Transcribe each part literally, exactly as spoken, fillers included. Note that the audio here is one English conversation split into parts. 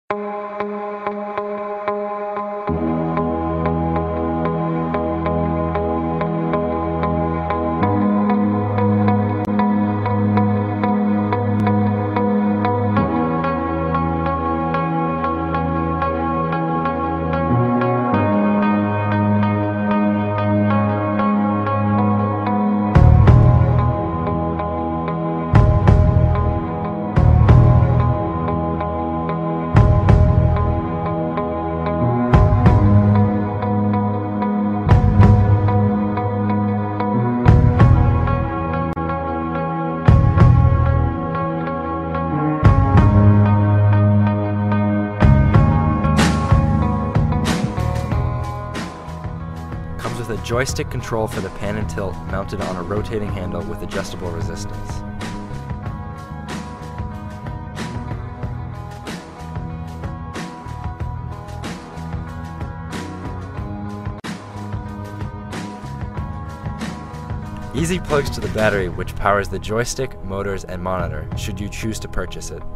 With a joystick control for the pan and tilt mounted on a rotating handle with adjustable resistance. Easy plugs to the battery which powers the joystick, motors, and monitor should you choose to purchase it.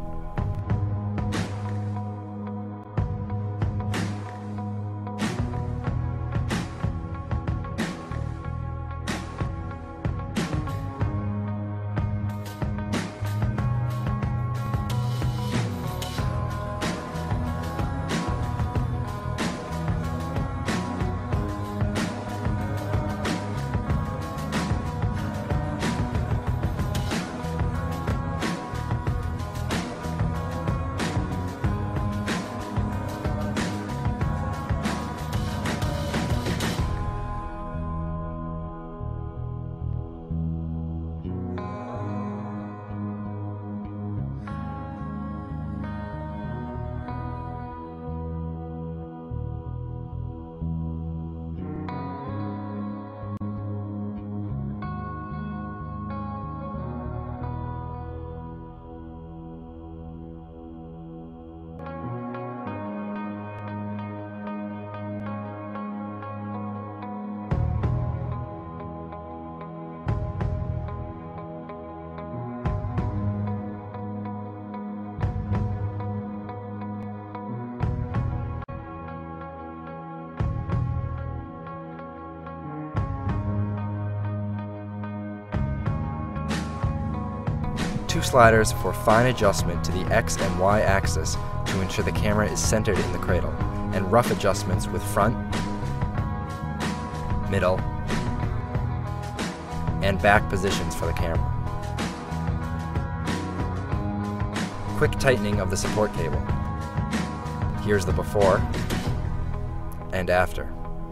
Two sliders for fine adjustment to the X and Y axis to ensure the camera is centered in the cradle, and rough adjustments with front, middle, and back positions for the camera. Quick tightening of the support cable. Here's the before and after.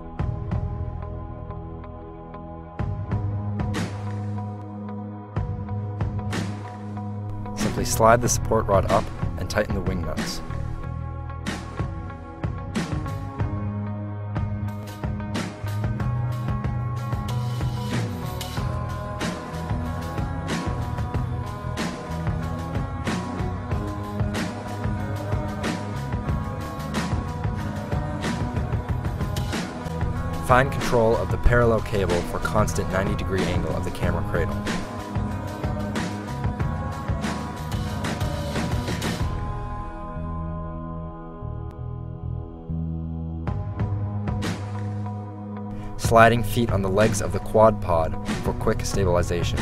Simply slide the support rod up and tighten the wing nuts. Find control of the parallel cable for constant ninety degree angle of the camera cradle. Sliding feet on the legs of the quad pod for quick stabilization.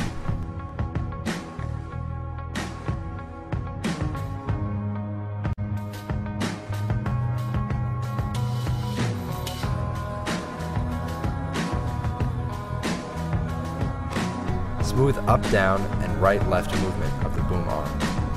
Smooth up-down and right-left movement of the boom arm.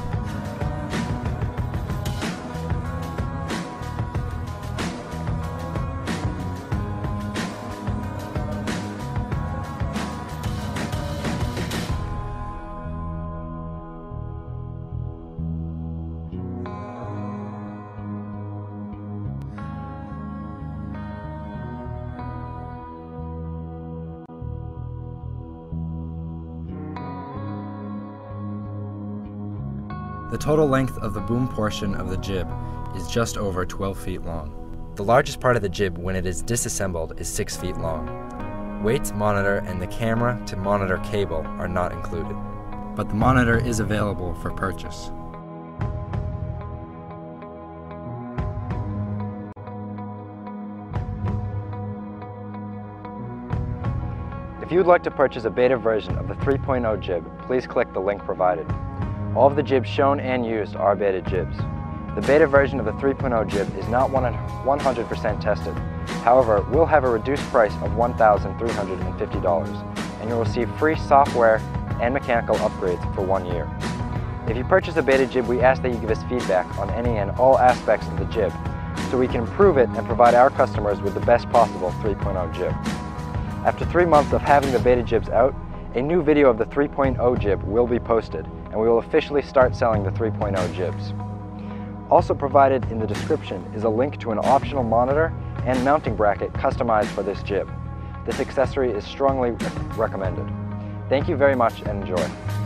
The total length of the boom portion of the jib is just over twelve feet long. The largest part of the jib when it is disassembled is six feet long. Weights, monitor, and the camera to monitor cable are not included, but the monitor is available for purchase. If you would like to purchase a beta version of the three point oh jib, please click the link provided. All of the jibs shown and used are beta jibs. The beta version of the three point oh jib is not one hundred percent tested. However, we'll have a reduced price of one thousand three hundred fifty dollars, and you'll receive free software and mechanical upgrades for one year. If you purchase a beta jib, we ask that you give us feedback on any and all aspects of the jib, so we can improve it and provide our customers with the best possible three point oh jib. After three months of having the beta jibs out, a new video of the three point oh jib will be posted, and we will officially start selling the three point oh jibs. Also provided in the description is a link to an optional monitor and mounting bracket customized for this jib. This accessory is strongly recommended. Thank you very much and enjoy.